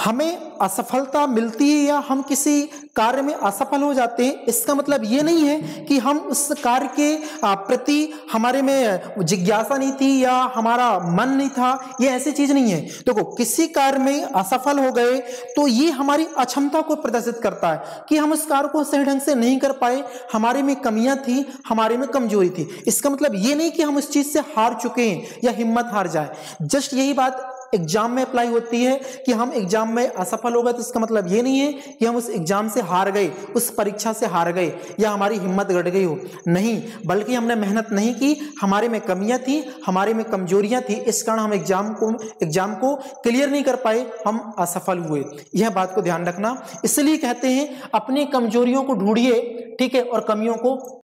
हमें असफलता मिलती है या हम किसी कार्य में असफल हो जाते हैं, इसका मतलब ये नहीं है कि हम उस कार्य के प्रति हमारे में जिज्ञासा नहीं थी या हमारा मन नहीं था, ये ऐसी चीज नहीं है। देखो, किसी कार्य में असफल हो गए तो ये हमारी अक्षमता को प्रदर्शित करता है कि हम उस कार्य को सही ढंग से नहीं कर पाए, हमारे में कमियां थी, हमारे में कमजोरी थी। इसका मतलब ये नहीं कि हम उस चीज से हार चुके हैं या हिम्मत हार जाए। जस्ट यही बात एग्जाम में अप्लाई होती है कि हम एग्जाम में असफल हो गए तो इसका मतलब ये नहीं है कि हम उस एग्जाम से हार गए, उस परीक्षा से हार गए या हमारी हिम्मत घट गई हो, नहीं, बल्कि हमने मेहनत नहीं की, हमारे में कमियां थी, हमारे में कमजोरियां थी, इस कारण हम एग्जाम को क्लियर नहीं कर पाए, हम असफल हुए। यह बात को ध्यान रखना। इसलिए कहते हैं अपनी कमजोरियों को ढूंढिए, ठीक है, और कमियों को